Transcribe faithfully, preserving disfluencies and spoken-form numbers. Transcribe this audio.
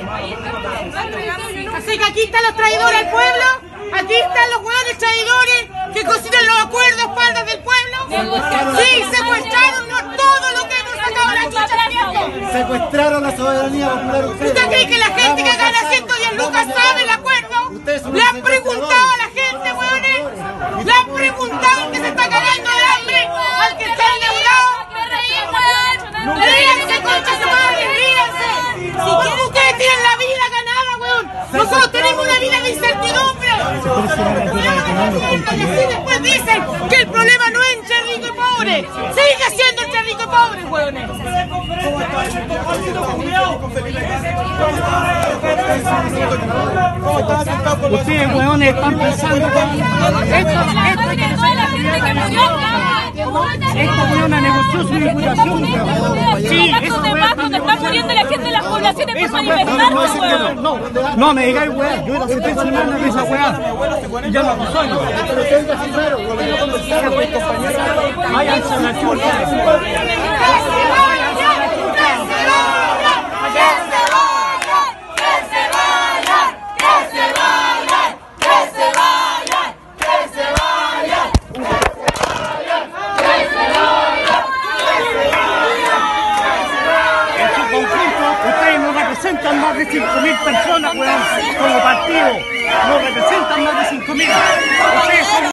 Así que aquí están los traidores al pueblo, aquí están los hueones traidores que cocinan los acuerdos a espaldas del pueblo. Sí, secuestraron todo lo que hemos sacado a la chucha a la gente. Secuestraron la soberanía popular. ¿Usted cree que la gente que gana ciento diez lucas sabe el acuerdo? ¿Le han preguntado a la gente, hueones? ¿Le han preguntado al que se está cagando de hambre? ¿Al que está endeudado? ¡Ríanse, concha su madre! ¡Ríanse! Si ustedes tienen la vida ganada, weón. Nosotros tenemos una vida de incertidumbre. Y así después dicen que el problema no es entre rico y pobre. Sigue siendo entre rico y pobre, weones. Ustedes, weones, están pensando que esto, esta weona negoció su diputación. Sí, eso donde está muriendo la gente de las poblaciones por manifestarse, weón. No, no me digáis weá, yo era seis semanas de esa weá. Ya no soy. Váyanse a la chucha. Ustedes no representan más de cinco mil personas, weón, como partido. No representan más de cinco mil. Ustedes son